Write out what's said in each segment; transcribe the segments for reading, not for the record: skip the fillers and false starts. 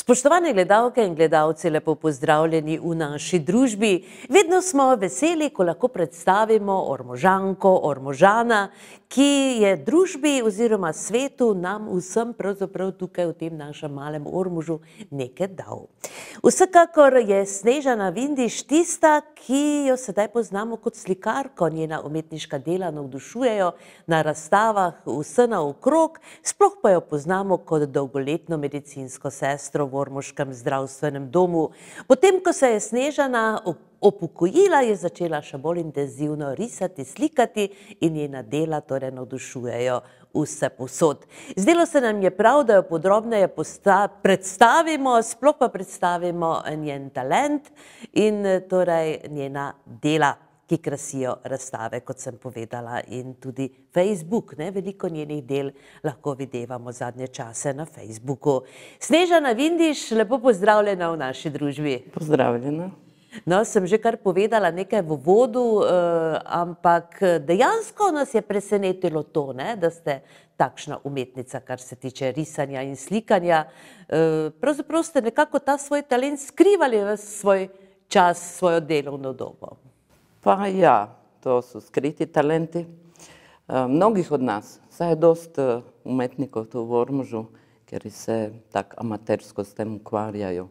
Spoštovane gledalke in gledalci, lepo pozdravljeni v naši družbi. Vedno smo veseli, ko lahko predstavimo Ormožanko, Ormožana, ki je družbi oziroma svetu nam vsem pravzaprav tukaj v tem našem malem Ormožu nekaj dal. Vsekakor je Snežana Vindiš tista, ki jo sedaj poznamo kot slikarko. Njena umetniška dela navdušujejo na razstavah vse naokrog, sploh pa jo poznamo kot dolgoletno medicinsko sestro v ormoškem zdravstvenem domu. Potem, ko se je Snežana upokojila, je začela še bolj intenzivno risati, slikati in njena dela torej navdušujejo vsepovsod. Zdelo se nam je prav, da jo podrobneje predstavimo, sploh pa predstavimo njen talent in torej njena dela, ki krasijo razstave, kot sem povedala, in tudi Facebook. Veliko njenih del lahko videvamo zadnje čase na Facebooku. Snežana Vindiš, lepo pozdravljena v naši družbi. Pozdravljena. No, sem že kar povedala nekaj v uvodu, ampak dejansko nas je presenetilo to, da ste takšna umetnica, kar se tiče risanja in slikanja. Pravzaprav ste nekako ta svoj talent skrivali v svoj čas, svojo delovno dobo. Pa ja, to su skriti talenti. Mnogih od nas, saj je dosta umetnikov tu v Ormožu, ker se tak amatersko s tem ukvarjaju.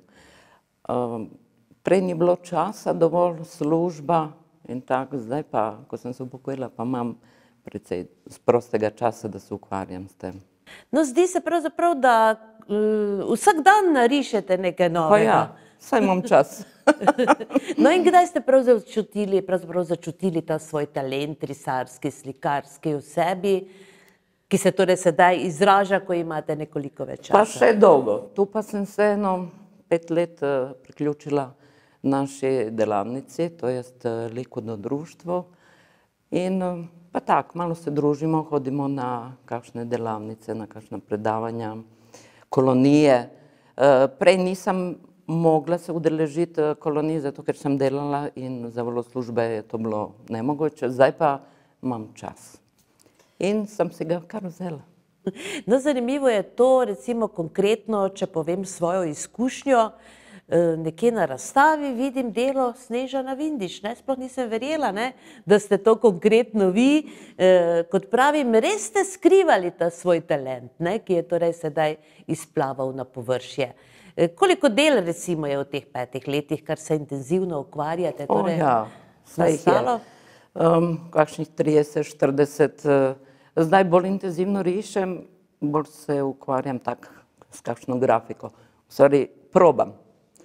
Prej ni bilo časa, dovolj služba in tako, zdaj pa, ko sem se upokojila, pa imam precej prostega časa, da se ukvarjam s tem. No, zdi se pravzaprav, da vsak dan narišete nekaj novega. Pa ja, saj imam čas. No in kdaj ste pravzaprav začutili ta svoj talent, risarski, slikarski v sebi, ki se torej sedaj izraža, ko imate nekoliko več časa? Pa še dolgo. Tu pa sem se 5 let priključila naši delavnici, to jest likovno društvo. In pa tak, malo se družimo, hodimo na kakšne delavnice, na kakšne predavanja, kolonije. Prej nisem mogla se udeležiti kolonije, zato ker sem delala in za službe je to bilo nemogoče. Zdaj pa imam čas. In sem se ga kar vzela. No, zanimivo je to, recimo konkretno, če povem svojo izkušnjo, nekje na razstavi vidim delo Snežana Vindiš. Sploh nisem verjela, da ste to konkretno vi. Kot pravim, res ste skrivali ta svoj talent, ki je torej sedaj izplaval na površje. Koliko del recimo je v teh 5 letih, kar se intenzivno ukvarjate? Ja, saj jih je. Kakšnih 30, 40. Zdaj bolj intenzivno rišem, bolj se ukvarjam tak s kakšno grafiko. Sorry, probam.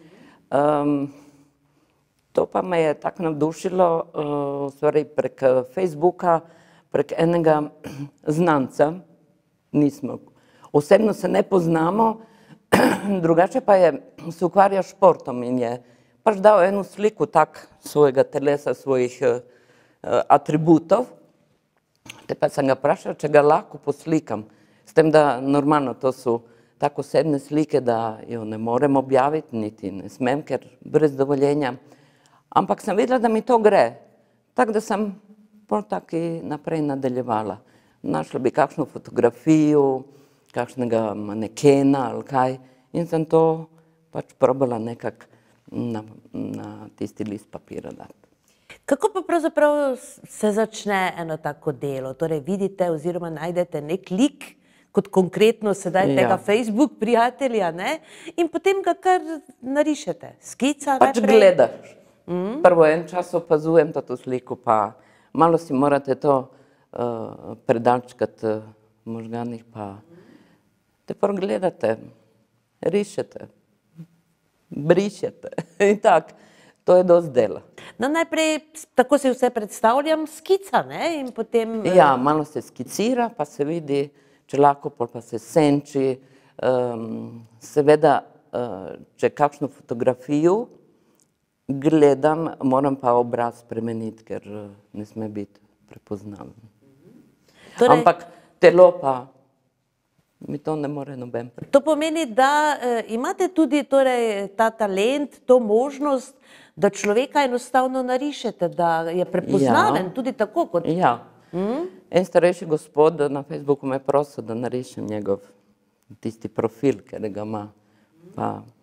To pa me je tako navdušilo, prek Facebooka, prek enega znanca. Osebno se ne poznamo, drugače pa se ukvarja športom in je pač dal eno sliku tak svojega telesa, svojih atributov. Te pa sem ga vprašal, če ga lahko poslikam. S tem, da normalno to so tako osebne slike, da jo ne morem objaviti, niti ne smem, ker brez dovoljenja. Ampak sem videla, da mi to gre. Tako da sem pol taki naprej nadaljevala. Našla bi kakšno fotografijo, kakšnega manekena ali kaj. In sem to pač probala nekako na tisti list papira dati. Kako pa pravzaprav se začne eno tako delo? Torej vidite oziroma najdete nek lik, kot konkretno sedaj tega Facebook prijatelja, in potem ga kar narišete. Skica najprej? Pač gledaš. Prvo en čas opazujem to sliko, pa malo si morate to predalčkati v možganih, pa te prvo gledate, rišete, brišete in tako. To je dosti dela. No, najprej, tako si vse predstavljam, skica, in potem... Ja, malo se skicira, pa se vidi, če lahko, pol pa se senči. Seveda, če kakšno fotografijo gledam, moram pa obraz spremeniti, ker ne sme biti prepoznaven. Ampak telo pa mi to ne more noben prepoznati. To pomeni, da imate tudi ta talent, to možnost, da človeka enostavno narišete, da je prepoznaven tudi tako kot... Ja. En starejši gospod na Facebooku me je prosil, da narišem njegov tisti profil, ker ga ima. Pa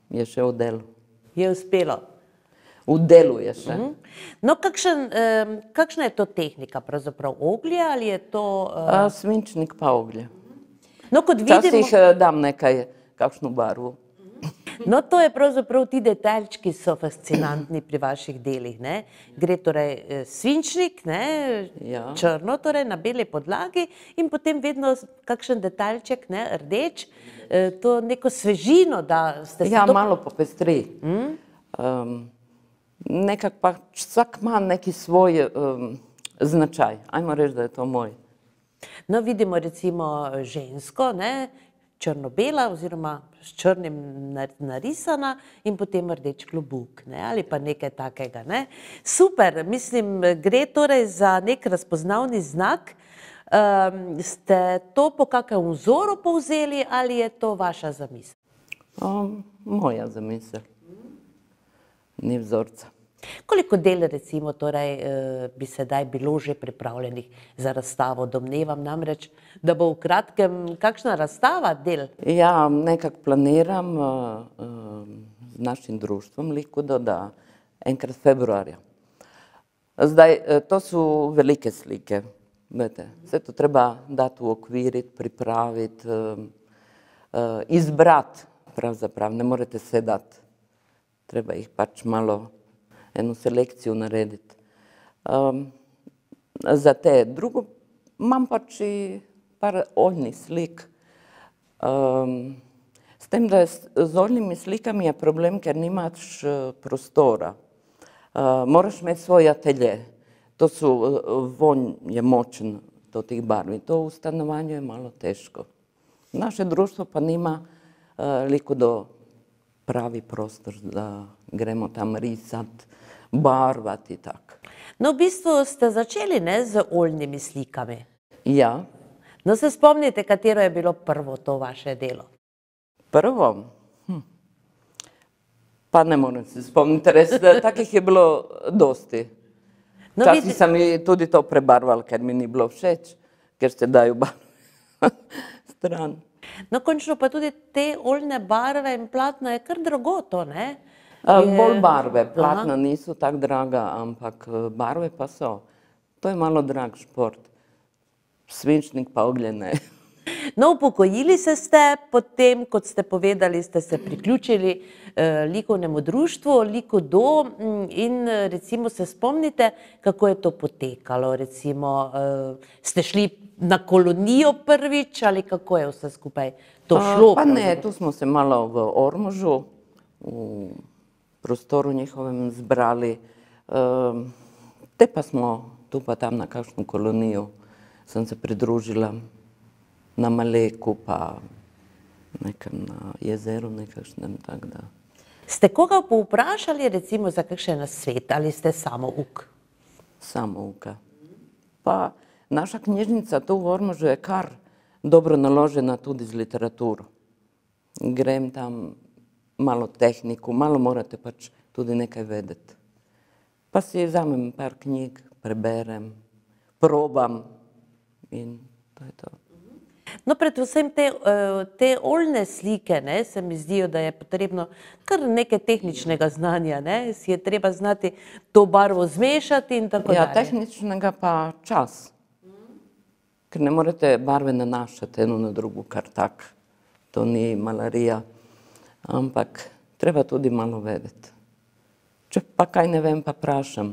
je še v delu. Je uspelo. V delu je še. No, kakšna je to tehnika? Pravzaprav oglje ali je to... Svinčnik pa oglje. No, kot vidimo... Včasih dam kakšno barvo. No, to je pravzaprav ti detaljčki so fascinantni pri vaših delih, ne? Gre torej svinčnik, ne? Črno, torej na beli podlagi in potem vedno kakšen detaljček, ne? Rdeč, to neko svežino, da ste se... Ja, malo popestri. Nekak pa vsak ima neki svoj značaj. Ajmo reči, da je to moj. No, vidimo recimo žensko, ne? Črno-bela oziroma s črnim narisana in potem rdeč klobuk, ne? Ali pa nekaj takega, ne? Super, mislim, gre torej za nek razpoznavni znak. Ste to po kakem vzoru povzeli ali je to vaša zamisel? Moja zamisel. Ni vzorca. Koliko del recimo torej bi sedaj bilo že pripravljenih za razstavo? Domnevam namreč, da bo v kratkem kakšna razstava del? Ja, nekako planiram z našim društvom Likudo, da enkrat februarja. Zdaj, to su velike slike. Vse to treba dati uokviriti, pripraviti, izbrati pravzaprav. Ne morete se dati. Treba jih pač malo eno selekcijo narediti. Za te drugo imam pač i par oljnih slik. S tem, da z oljnimi slikami je problem, ker nimaš prostora. Moraš imeti svoj atelje. To su, vonj je močen do tih barvi. To u stanovanju je malo teško. Naše društvo pa nima Likudo pravi prostor da gremo tam risati, barvati i tak. No, v bistvu ste začeli, ne, z oljnimi slikami. Ja. No, se spomnite, katero je bilo prvo to vaše delo? Prvo? Pa ne moram se spomniti, res, takih je bilo dosti. Včasih sem tudi to prebarval, ker mi ni bilo všeč, ker se daju barve stran. No, končno pa tudi te oljne barve in platno je kar drago to, ne? Bolj barve, platna nisu tak draga, ampak barve pa so. To je malo drag šport. Svinčnik pa oglje ne. No, upokojili se ste, potem, kot ste povedali, ste se priključili likovnemu društvu Likudo in recimo se spomnite, kako je to potekalo. Recimo, ste šli na kolonijo prvič ali kako je vse skupaj to šlo? Pa ne, tu smo se malo v Ormožu, v prostoru njihovem zbrali. Te pa smo tu pa tam na kakšno kolonijo. Sem se pridružila na Maleku, pa nekam na jezeru nekakšnem, tak da. Ste koga povprašali recimo za kakšen nasvet ali ste samouk? Samouka. Pa naša knjižnica tu v Ormožu je kar dobro naložena tudi z literaturo. Grem tam malo tehniku, malo morate pač tudi nekaj vedeti. Pa si vzamem par knjig, preberem, probam in to je to. No, predvsem te oljne slike, ne, se mi zdijo, da je potrebno kar nekaj tehničnega znanja, ne, si je treba znati to barvo zmešati in tako dalje. Ja, tehničnega pa čas. Ker ne morete barve nanašati eno na drugo kar tak. To ni malarija, ampak treba tudi malo vedeti. Če pa kaj ne vem, pa prašam.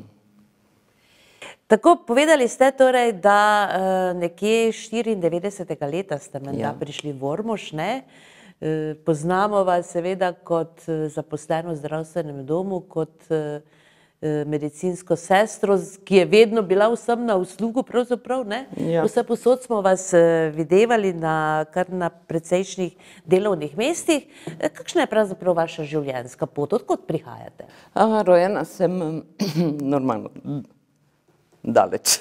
Tako, povedali ste torej, da nekje 94. leta ste menda prišli v Ormož, ne? Poznamo vas seveda kot zaposleno v zdravstvenem domu, kot medicinsko sestro, ki je vedno bila vsem na uslugu pravzaprav, ne? Vse posod smo vas videvali kar na precejšnjih delovnih mestih. Kakšna je pravzaprav vaša življenjska pot? Odkot prihajate? Rojena sem normalno daleč,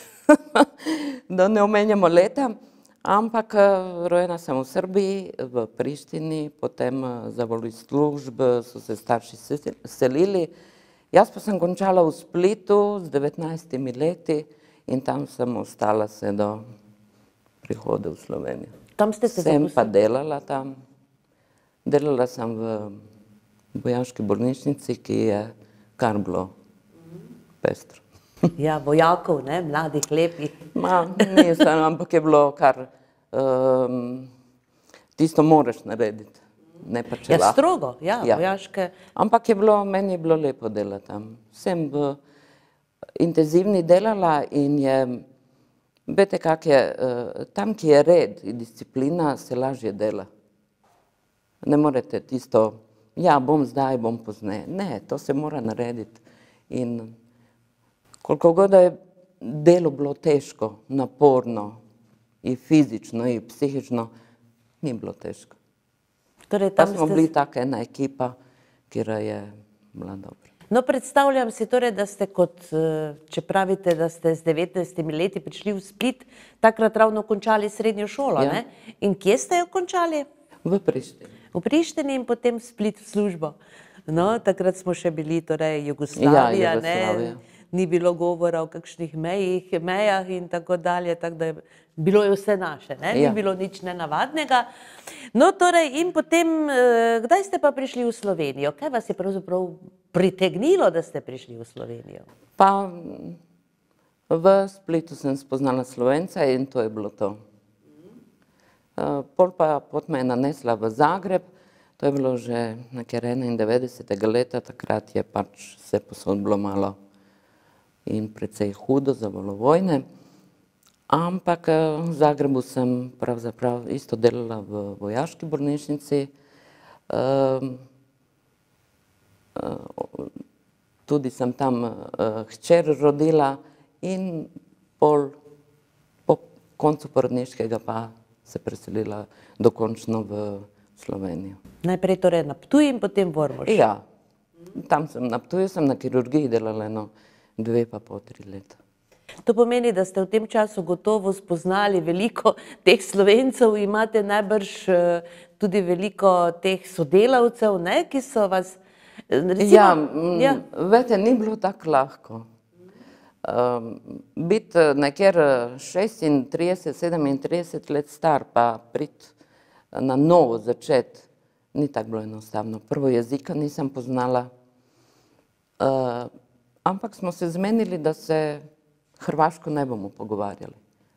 da ne omenjamo leta, ampak rojena sem v Srbiji, v Prištini, potem zavolili služb, so se starši selili. Jaz pa sem končala v Splitu z 19 leti in tam sem ostala se do prihoda v Slovenijo. Tam ste se Sem pa delala tam. Delala sem v vojaški bolnišnici, ki je kar bilo pestro. Ja, vojakov, ne, mladih, lepih. Nisem, ampak je bilo kar, tisto moraš narediti, ne pa če lahko. Ja, strogo, ja, vojaške. Ampak meni je bilo lepo delati tam. Sem intenzivni delala in je, veste kak je, tam, ki je red in disciplina, se lažje dela. Ne morete tisto, ja, bom zdaj, bom pozneje. Ne, to se mora narediti. In koliko god je delo bilo težko, naporno, in fizično, in psihično, ni bilo težko. Pa smo bili taka ena ekipa, kjer je bila dobra. No, predstavljam si torej, da ste kot, če pravite, da ste z 19 leti prišli v Split, takrat ravno končali srednjo šolo, ne? In kje ste jo končali? V Prištini. V Prištini in potem v Split v službo. No, takrat smo še bili, torej Jugoslavija, ne? Ni bilo govora o kakšnih mejah in tako dalje, tako da bilo je vse naše, ne? Ni bilo nič nenavadnega. No, torej, in potem, kdaj ste pa prišli v Slovenijo? Kaj vas je pravzaprav pritegnilo, da ste prišli v Slovenijo? Pa v Splitu sem spoznala Slovenca in to je bilo to. Pol pa pot me je nanesla v Zagreb, to je bilo že nekaj 91. leta, takrat je pač vse posod bilo malo in precej hudo, zavalo vojne. Ampak v Zagrebu sem pravzaprav isto delala v vojaški bolnišnici. Tudi sem tam hčer rodila in po koncu porodniškega pa se preselila dokončno v Slovenijo. Najprej torej na Ptuj in potem v Ormož. Ja, tam sem na Ptuju, sem na kirurgiji delala 2,5–3 leta. To pomeni, da ste v tem času gotovo spoznali veliko teh Slovencev, imate najbrž tudi veliko teh sodelavcev, ne, ki so vas, recimo... Veste, ni bilo tako lahko. Biti nekjer 36, 37 let star, pa priti na novo začeti, ni tako bilo enostavno. Prvo jezika nisem poznala, ampak smo se zmenili, da se hrvaško ne bomo pogovarjali.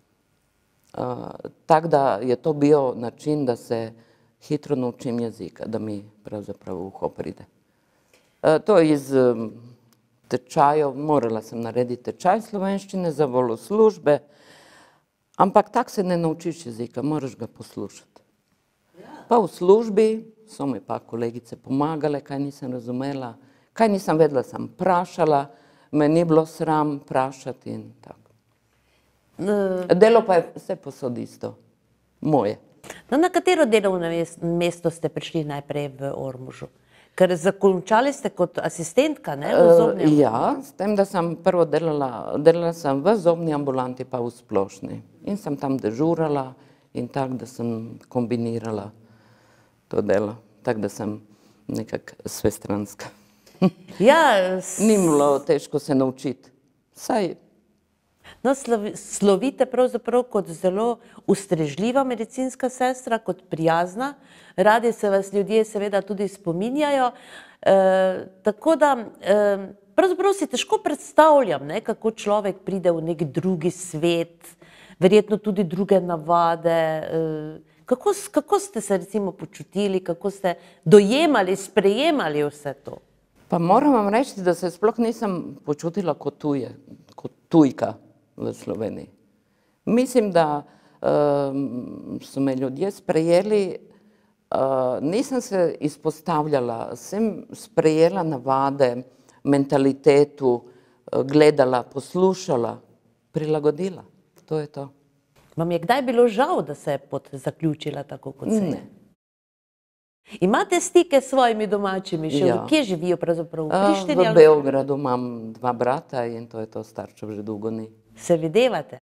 Tako da je to bil način, da se hitro naučim jezika, da mi pravzaprav v uho pride. To iz tečajev, morala sem narediti tečaj slovenščine za volo službe, ampak tako se ne naučiš jezika, moraš ga poslušati. Pa v službi so mi pa kolegice pomagale, kaj nisem razumela, kaj nisem vedela, sem vprašala, me ni bilo sram vprašati in tako. Delo pa je vse posod isto, moje. No, na katero delovno mesto ste prišli najprej v Ormožu? Ker zakončali ste kot asistentka, ne, v zobni ambulanti? Ja, s tem, da sem prvo delala sem v zobni ambulanti pa v splošni. In sem tam dežurala in tako, da sem kombinirala to delo. Tako, da sem nekako svestranska. Ni bilo težko se naučiti. Saj. No, slovite pravzaprav kot zelo ustrežljiva medicinska sestra, kot prijazna. Radi se vas ljudje seveda tudi spominjajo. Tako da pravzaprav si težko predstavljam, ne, kako človek pride v nek drugi svet, verjetno tudi druge navade. Kako ste se recimo počutili, kako ste dojemali, sprejemali vse to? Pa moram vam reči, da se sploh nisem počutila kot tujka v Sloveniji. Mislim, da so me ljudje sprejeli, nisem se izpostavljala, sem sprejela navade, mentalitetu, gledala, poslušala, prilagodila. To je to. Vam je kdaj bilo žal, da se je pot zaključila tako, kot se je? Ne. Imate stike s svojimi domačimi? Kje živijo pravzaprav? V Prištini? V Beogradu imam 2 brata in to je to, starčev že dolgo ni. Se videvate?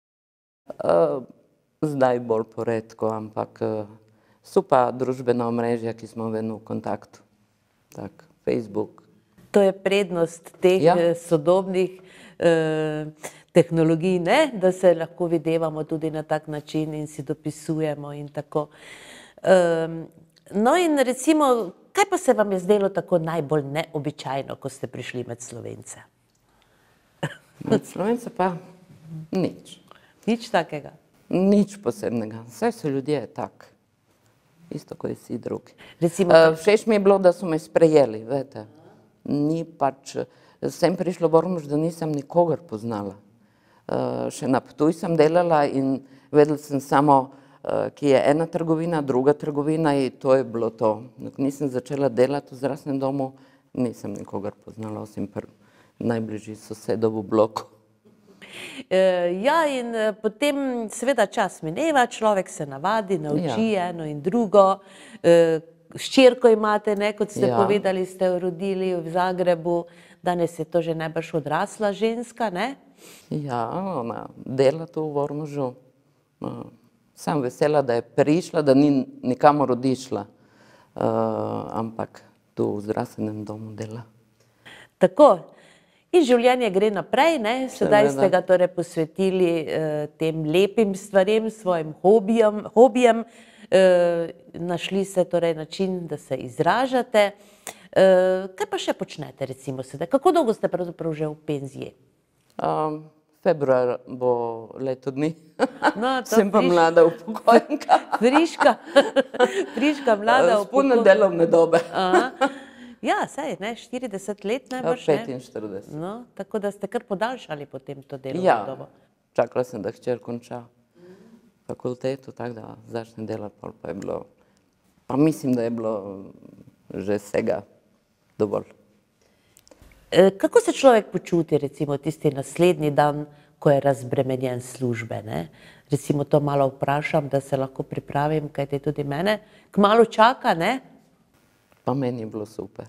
Zdaj bolj poredko, ampak so pa družbena omrežja, ki smo vedno v kontaktu. Tak, Facebook. To je prednost teh sodobnih tehnologij, ne? Da se lahko videvamo tudi na tak način in si dopisujemo in tako. No in recimo, Kaj pa se vam je zdelo tako najbolj neobičajno, ko ste prišli med Slovence? Med Slovence pa nič. Nič takega? Nič posebnega. Vse so ljudje tak. Isto kot vsi drugi. Recimo, Všeč mi je bilo, da so me sprejeli, veste. Ni pač, sem prišla v Ormož, da nisem nikogar poznala. Še na Ptuj sem delala in vedela sem samo, ki je ena trgovina, druga trgovina in to je bilo to. Nisem začela delati v zdravstvenem domu, nisem nikogar poznala, osim najbližji sosedov v bloku. Ja, in potem seveda čas mineva, človek se navadi, nauči eno in drugo. Hčerko imate, ne, kot ste povedali, ste rodili v Zagrebu, danes je to že najbrž odrasla ženska, ne? Ja, ona dela tu v Ormožu. Sem vesela, da je prišla, da ni nikamor odišla, ampak tu v zdravstvenem domu dela. Tako. In življenje gre naprej, ne? Sedaj ste ga torej posvetili tem lepim stvarem, svojim hobijem. Našli ste torej način, da se izražate. Kaj pa še počnete recimo sedaj? Kako dolgo ste pravzaprav že v penziji? Februar bo leto dni. No, sem pa mlada upokojenka. Friška, mlada upokojenka. S polne delovne dobe. Ja, saj, ne, 40 let najbrž, ne? 45. No, tako da ste kar podaljšali potem to delovno dobo. Ja, čakala sem, da hčer konča fakulteto, tako da začne delati, pa je bilo, pa mislim, da je bilo že vsega dovolj. Kako se človek počuti, recimo, tisti naslednji dan, ko je razbremenjen službe, ne? Recimo, to malo vprašam, da se lahko pripravim, kajti tudi mene kmalu čaka, ne? Pa meni je bilo super.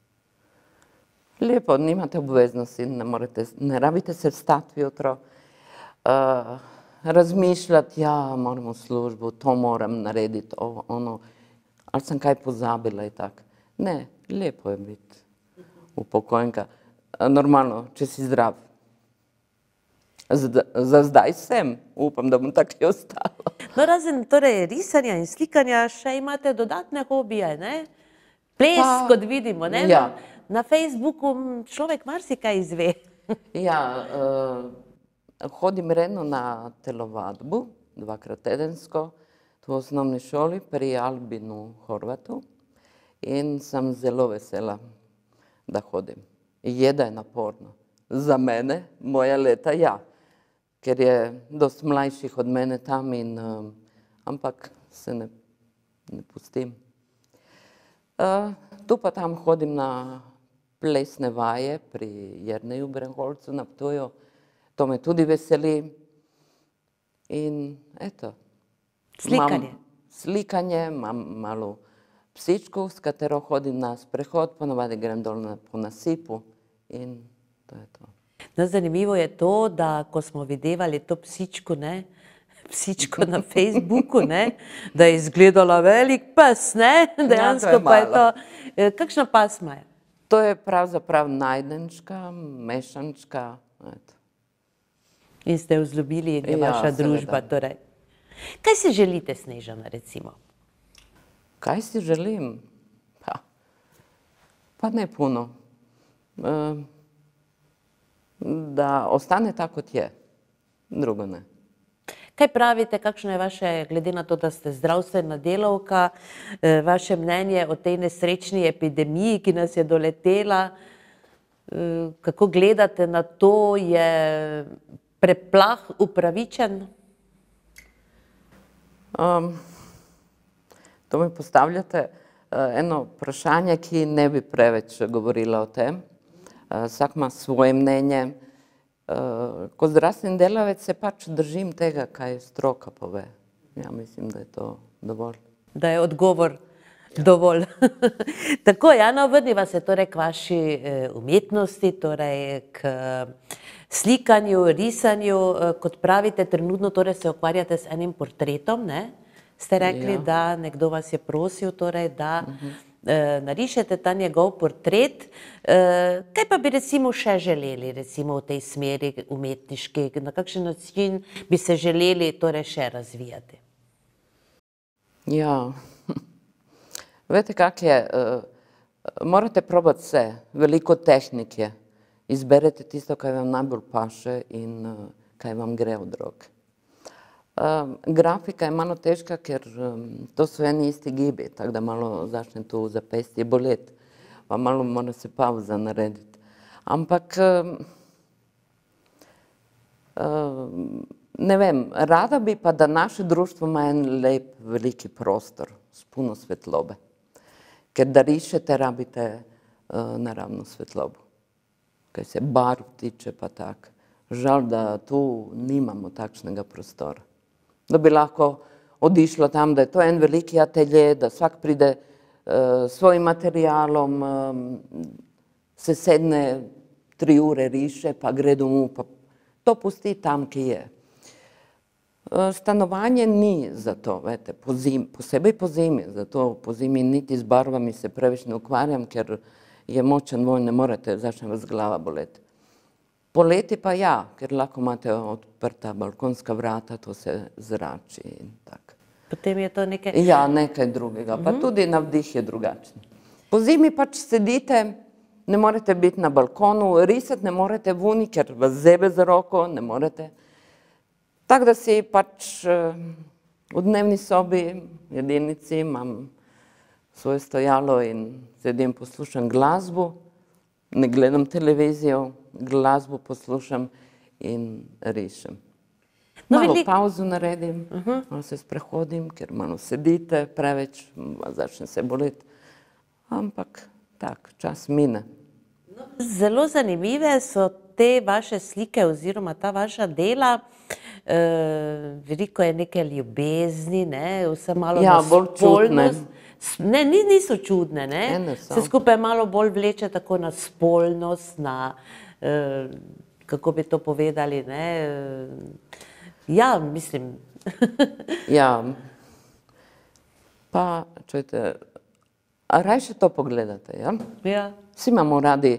Lepo, nimate obveznosti, ne rabite se vstati jutro, razmišljati, ja, moram v službu, to moram narediti, ono, ali sem kaj pozabila in tako. Ne, lepo je biti upokojenka. Normalno, če si zdrav. Za zdaj sem, upam, da bom tako ostalo. No, razen torej risanja in slikanja, še imate dodatne hobije, ne? Ples, kot vidimo, ne? Na Facebooku človek marsikaj izve. Ja, hodim redno na telovadbu, 2-krat tedensko, v osnovni šoli pri Albinu Horvatu in sem zelo vesela, da hodim. Je, da je naporno. Za mene, moja leta, ja, ker je dosti mlajših od mene tam in ampak se ne pustim. Tu pa tam hodim na plesne vaje pri Jerneju Brenholcu na Ptuju. To me tudi veseli. In eto. Slikanje. Slikanje, imam malo psičku, s katero hodim na sprehod, ponovadi grem dol po nasipu in to je to. No, zanimivo je to, da ko smo videvali to psičko, ne, psičko na Facebooku, ne, da je izgledala velik pes, ne, dejansko pa je to. Kakšna pasma je? To je pravzaprav najdenčka, mešančka. In ste jo vzljubili in je vaša družba, torej. Kaj si želite, Snežana, recimo? Kaj si želim? Pa ne puno. Da ostane tako, kot je. Drugo ne. Kaj pravite, kakšno je vaše, glede na to, da ste zdravstvena delavka, vaše mnenje o tej nesrečni epidemiji, ki nas je doletela? Kako gledate na to? Je preplah upravičen? To mi postavljate eno vprašanje, ki ne bi preveč govorila o tem. Vsak ima svoje mnenje. Kot zdravstveni delavec se pač držim tega, kaj stroka pove. Ja, mislim, da je to dovolj. Da je odgovor dovolj. Tako, Jana, vrniva se torej k vaši umetnosti, torej k slikanju, risanju. Kot pravite, trenutno torej se ukvarjate s enim portretom, ne? Ste rekli, da nekdo vas je prosil, torej, da narišete ta njegov portret. Kaj pa bi recimo še želeli, recimo v tej smeri umetniški, na kakšen način bi se želeli torej še razvijati? Ja, veste, kak je, morate probati vse, veliko tehnike. Izberete tisto, kaj vam najbolj paše in kaj vam gre od roke. Grafika je malo težka, ker to so eni isti gibi, tako da malo začne tu zapestje boleti, pa malo mora se pauza narediti. Ampak, ne vem, rada bi pa, da naše društvo ima en lep, veliki prostor s puno svetlobe. Ker da rišete, rabite naravno svetlobo. Kaj se barv tiče pa tak. Žal, da tu nimamo takšnega prostora. Da bi lahko odišlo tam, da je to en veliki atelje, da vsak pride s svojim materialom, se sedne 3 ure riše, pa gre domov, pa to pusti tam, ki je. Stanovanje ni za to, vete, posebej po zimi, zato po zimi niti z barvami se preveč ne ukvarjam, ker je močen vonj, ne morete, začne vas glava boleti. Poleti pa ja, ker lahko imate odprta balkonska vrata, to se zrači in tako. Potem je to nekaj... Ja, nekaj drugega, pa tudi navdih je drugačen. Po zimi pač sedite, ne morete biti na balkonu, risati ne morete vuni, ker vas zebe za roko, ne morete. Tako da si pač v dnevni sobi, jedilnici, imam svoje stojalo in sedim, poslušam glasbo, ne gledam televizijo, glasbo poslušam in rišem. Malo pauzu naredim, malo se sprehodim, ker malo sedite preveč, začne se boleti. Ampak tak, čas mine. Zelo zanimive so te vaše slike oziroma ta vaša dela. Veliko je neke ljubezni, vse malo na spolnost. Ne, niso čudne, ne? Vse skupaj malo bolj vleče tako na spolnost, na, kako bi to povedali, ne? Ja, mislim. Ja, pa, čujte, a rajše to pogledate, ja? Ja. Vsi imamo radi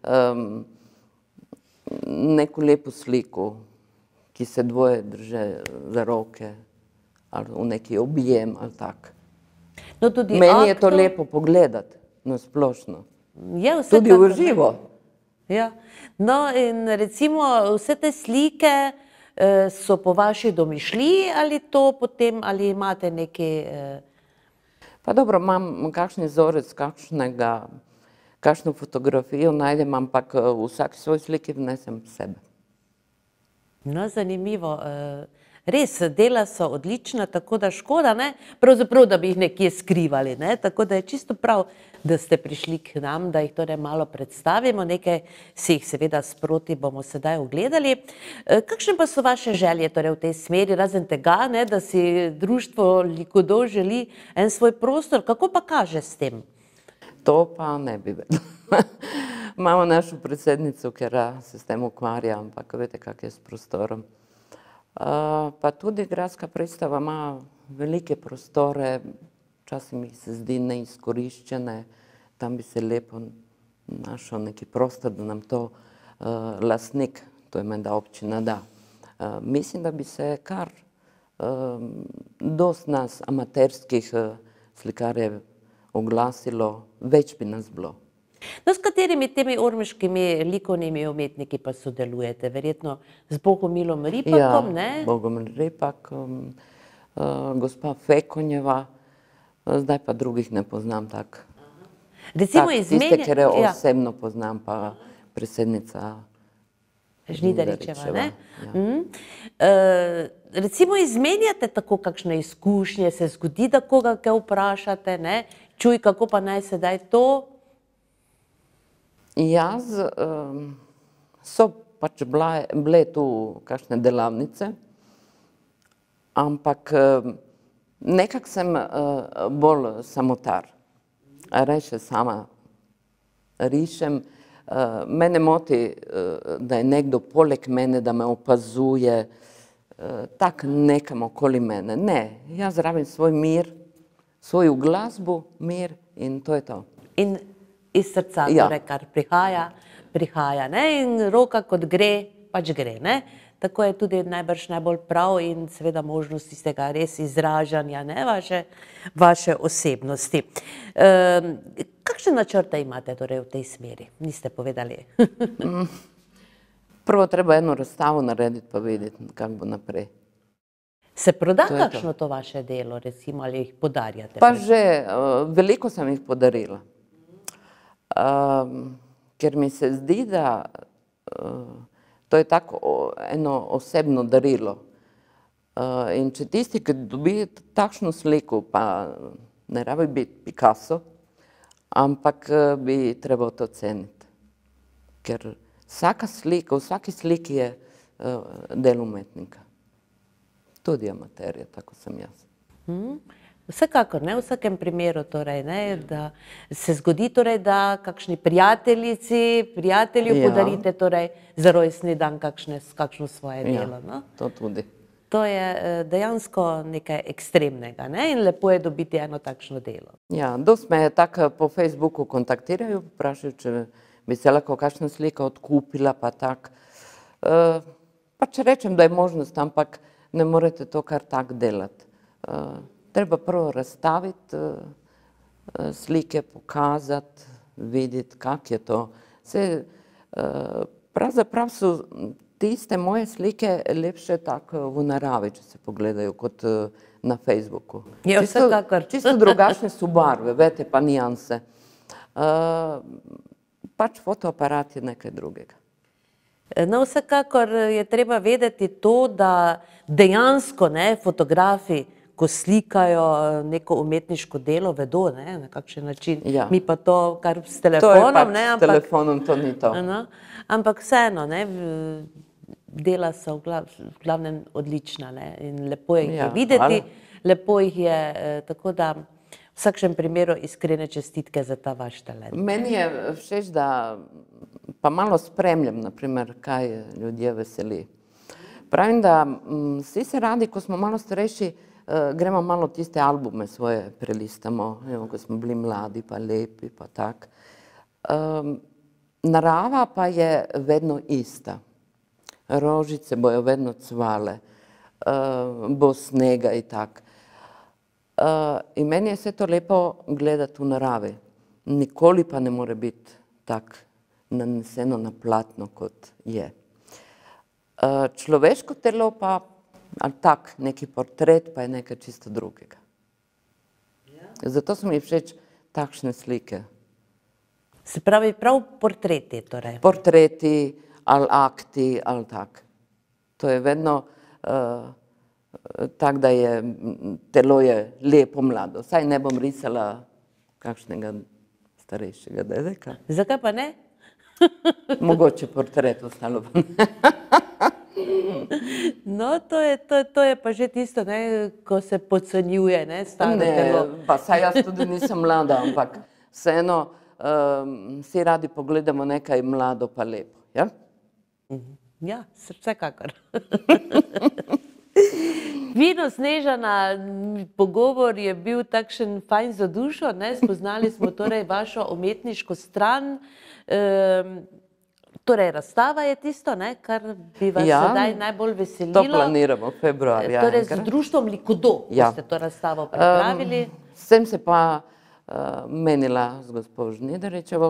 neko lepo sliko, ki se dvoje drže za roke, ali v neki objem, ali tak. Meni je to lepo pogledati, na splošno. Tudi v živo. Ja, no in recimo vse te slike so po vaši domišljiji ali to potem, ali imate neki... Pa dobro, imam kakšen vzorec, kakšno fotografijo najdem, ampak v vsaki svoj sliki vnesem sebe. No, zanimivo. Res, dela so odlična, tako da škoda, ne? Pravzaprav, da bi jih nekje skrivali, ne? Tako da je čisto prav, da ste prišli k nam, da jih torej malo predstavimo. Nekaj si jih seveda sproti bomo sedaj ogledali. Kakšne pa so vaše želje torej v tej smeri, razen tega, ne, da si društvo Likodo želi en svoj prostor? Kako pa kaže s tem? To pa ne bi vedela. Imamo našo predsednico, ker se s tem ukvarja, ampak veste, kak je s prostorom. Pa tudi gradska predstava ima velike prostore, včasih mi se zdi neizkoriščene, tam bi se lepo našel neki prostor, da nam to lastnik, to je menda občina, da. Mislim, da bi se kar dosti nas amaterskih slikarjev oglasilo, več bi nas bilo. No, s katerimi temi ormoškimi likovnimi umetniki pa sodelujete? Verjetno z Bogomilom Ripakom, ne? Ja, Bogomil Ripak, gospa Fekonjeva, zdaj pa drugih ne poznam tako. Tiste, ker osebno poznam, pa predsednica Žnidaričeva, ne? Recimo izmenjate tako kakšne izkušnje, se zgodi, da koga kaj vprašate, ne? Čuj, kako pa naj sedaj to? Jaz so pač bile tu kakšne delavnice, ampak nekako sem bolj samotar. Rajše sama rišem. Mene moti, da je nekdo poleg mene, da me opazuje, tako nekam okoli mene. Ne, jaz rabim svoj mir, svojo glasbo, mir in to je to. In iz srca, torej, kar prihaja, ne, in roka kot gre, pač gre, ne. tako je tudi najbrž najbolj prav in seveda možnost tistega res izražanja, ne, vaše osebnosti. Kakšne načrte imate torej v tej smeri? Niste povedali. Prvo treba eno razstavo narediti pa vedeti, kako bo naprej. Se proda kakšno to vaše delo, recimo, ali jih podarjate? Pa že, veliko sem jih podarila. Ker mi se zdi, da to je tako eno osebno darilo. In če tisti, ki dobi takšno sliko, pa ne rabi biti Picasso, ampak bi trebal to ceniti. Ker vsaka slika, v vsaki sliki je del umetnika. Tudi amaterja, tako sem jaz. Vsekakor, ne, v vsakem primeru torej, ne, da se zgodi torej, da kakšni prijatelju podarite torej za rojstni dan kakšno svoje delo, no? To tudi. To je dejansko nekaj ekstremnega, ne, in lepo je dobiti eno takšno delo. Ja, dosti me tako po Facebooku kontaktirajo, vprašajo, če bi se lahko kakšna slika odkupila, pa tak. Pa če rečem, da je možnost, ampak ne morete to kar tak delati. Treba prvo razstaviti slike, pokazati, videti, kak je to. Pravzaprav so tiste moje slike lepše tako v naravi, če se pogledajo, kot na Facebooku. Je vsekakor. Čisto drugačne so barve, vete, pa nijanse. Pač fotoaparat je nekaj drugega. No, vsekakor je treba vedeti to, da dejansko, ne, fotografi, ko slikajo neko umetniško delo, vedo, ne, na kakšen način. Ja. Mi pa to kar s telefonom, ne, s telefonom to ni to. Ampak vseeno, ne, dela so v glavnem odlična, ne, in lepo jih je videti, lepo jih je, tako da v vsakšnem primeru iskrene čestitke za ta vaš talent. Meni je všeč, da pa malo spremljam, naprimer, kaj ljudje veseli. Pravim, da vsi se radi, ko smo malo starejši, gremo malo tiste albume svoje prelistamo, ko smo bili mladi, pa lepi, pa tak. Narava pa je vedno ista. Rožice bojo vedno cvale, bo snega in tak. In meni je vse to lepo gledati v naravi. Nikoli pa ne more biti tak naneseno na platno, kot je. Človeško telo pa, ali tak, neki portret pa je nekaj čisto drugega. Zato so mi všeč takšne slike. Se pravi, prav portreti torej? Portreti ali akti ali tak. To je vedno tak, da je telo je lepo mlado. Saj ne bom risala kakšnega starejšega dedeka. Zakaj pa ne? Mogoče portret ostalo pa ne. No, to je pa že tisto, ne, ko se podcenjuje, ne, staro telo. Ne, pa saj jaz tudi nisem mlada, ampak vseeno vsi radi pogledamo nekaj mlado pa lepo, ja? Ja, vsekakor. Vino, Snežana, pogovor je bil takšen fajn za dušo, ne, spoznali smo torej vašo umetniško stran. Torej, razstava je tisto, ne, kar bi vas sedaj najbolj veselilo. To planiramo februarja. Torej, z društvom Likodo boste to razstavo pripravili. Sem se pa menila z gospo Žnidaričevo,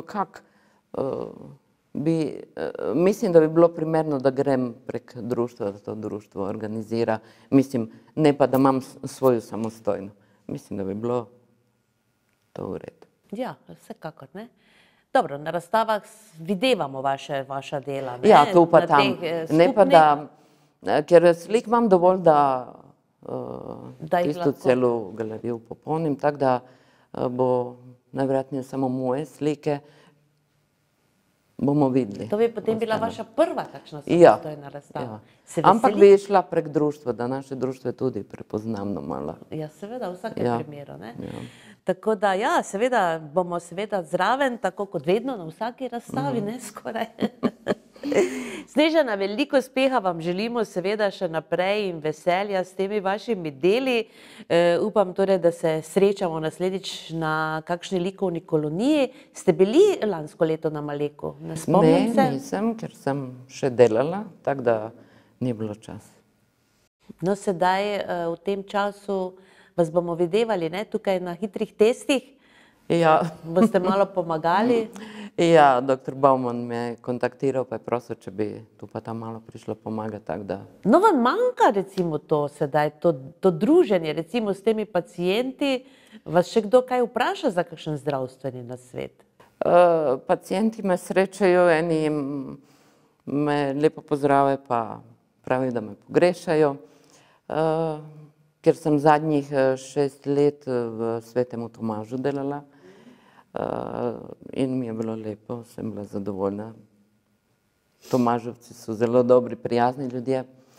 mislim, da bi bilo primerno, da grem prek društva, da to društvo organizira. Mislim, ne pa, da imam svojo samostojno. Mislim, da bi bilo to v redu. Ja, vsekakor, ne. Dobro, na razstavah videvamo vaša dela, ne? Ja, tu pa tam. Ne pa da, ker slik imam dovolj, da tisto celo galerijo popolnim, tako da bo najverjetneje samo moje slike, bomo videli. To bi potem bila vaša prva takšna samostojna razstava. Ampak bi šla prek društva, da naše društvo je tudi prepoznavno malo. Ja, seveda, v vsakem primeru, ne. Tako da, ja, seveda, bomo seveda zraven, tako kot vedno, na vsaki razstavi, ne, skoraj. Snežana, veliko uspeha vam želimo seveda še naprej in veselja s temi vašimi deli. Upam torej, da se srečamo naslednjič na kakšni likovni koloniji. Ste bili lansko leto na Maleku? Ne spomnim se? Ne, nisem, ker sem še delala, tako da Ni bilo čas. No, sedaj v tem času vas bomo videvali, ne, tukaj na hitrih testih. Ja. Boste malo pomagali? Ja, dr. Bauman me je kontaktiral, pa je prosil, če bi tu pa tam malo prišlo pomagati, tako da. No, vam manjka recimo to sedaj, to druženje recimo s temi pacienti. Vas še kdo kaj vpraša za kakšen zdravstveni nasvet? Pacienti me srečajo, eni me lepo pozdrave, pa pravi, da me pogrešajo. Ker sem zadnjih 6 let v Svetemu Tomažu delala in mi je bilo lepo, sem bila zadovoljna. Tomaževci so zelo dobri, prijazni ljudje.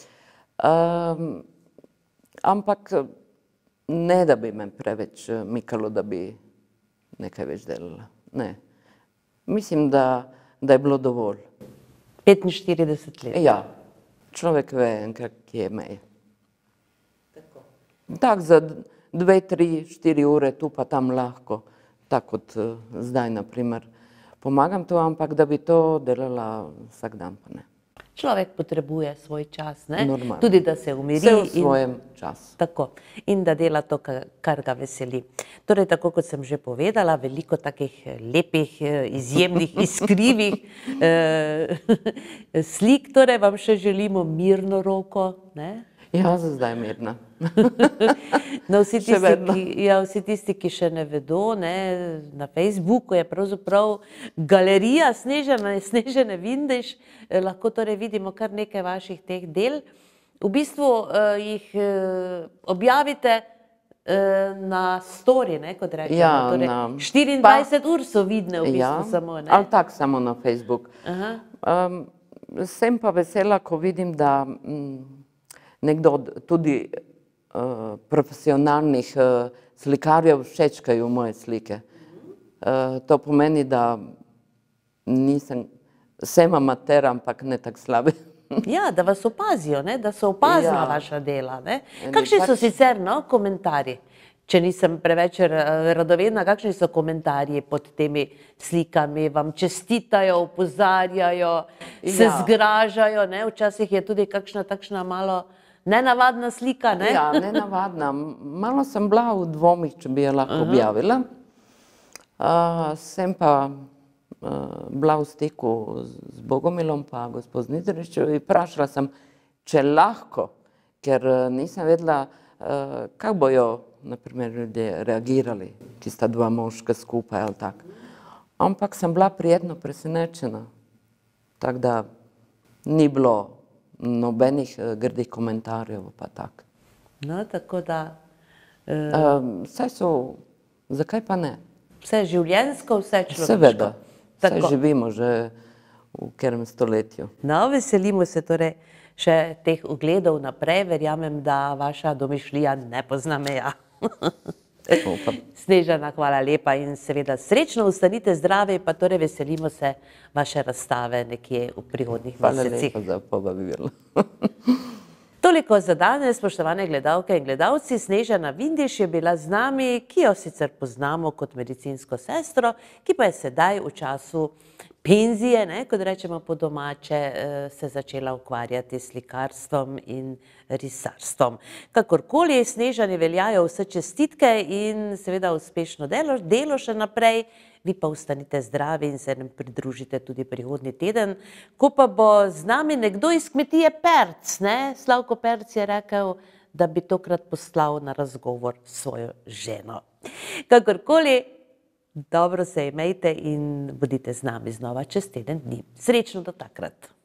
Ampak ne, da bi me preveč mikalo, da bi nekaj več delala. Ne. Mislim, da je bilo dovolj. 45 let. Ja, človek ve, kje je meja. Tako za 2, 3, 4 ure tu pa tam lahko, tako kot zdaj, naprimer, pomagam to, ampak da bi to delala vsak dan, pa ne. Človek potrebuje svoj čas, ne? Normalno. Tudi da se umiri. Vse v svojem času. Tako. In da dela to, kar ga veseli. Torej, tako kot sem že povedala, veliko takih lepih, izjemnih, iskrivih slik. Torej, vam še želimo mirno roko, ne? Ja, za zdaj mirna. No, vsi tisti, ki še ne vedo, ne, na Facebooku je pravzaprav galerija Snežane Vindiš, lahko torej vidimo kar nekaj vaših teh del. V bistvu jih objavite na story, ne, kot rečemo. Ja, torej, na 24 ur so vidne v bistvu samo, ne? Ali tako samo na Facebook. Sem pa vesela, ko vidim, da nekdo tudi profesionalnih slikarjev všečkajo moje slike. To pomeni, da sem amater, ampak ne tako slabi. Ja, da vas opazijo, ne? Da so opazna vaša dela. Ne? Kakšni so sicer komentarji? Če nisem preveč radovedna, kakšni so komentarji pod temi slikami? Vam čestitajo, opozarjajo, se zgražajo, ne? Včasih je tudi kakšna takšna malo nenavadna slika, ne? Ja, nenavadna. Malo sem bila v dvomih, če bi jo lahko objavila. Sem pa bila v stiku z Bogomilom pa gospod Znidriščev in vprašala sem, če lahko, ker nisem vedela, kako bojo, naprimer, ljudje reagirali, ki sta dva moška skupaj ali tako. Ampak sem bila prijetno presenečena, tako da ni bilo nobenih grdih komentarjev pa tako. No, tako da... Vse so, zakaj pa ne? Vse življenjsko, vse človeško. Seveda, vse živimo že v katerem stoletju. No, veselimo se torej še teh ogledov naprej, verjamem, da vaša domišljija ne pozna meja. Snežana, hvala lepa in seveda srečno ostanite zdravi, pa torej veselimo se vaše razstave nekje v prihodnjih mesecih. Hvala lepa za povabilo. Toliko za danes, spoštovane gledalke in gledalci. Snežana Vindiš je bila z nami, ki jo sicer poznamo kot medicinsko sestro, ki pa je sedaj v času penzije, ne, kot rečemo po domače, se začela ukvarjati s slikarstvom in risarstvom. Kakorkoli, Snežani veljajo vse čestitke in seveda uspešno delo še naprej. Vi pa ostanite zdravi in se nam pridružite tudi prihodnji teden, ko pa bo z nami nekdo iz kmetije Perc, ne? Slavko Perc je rekel, da bi tokrat poslal na razgovor svojo ženo. Kakorkoli, dobro se imejte in bodite z nami znova čez teden dni. Srečno do takrat.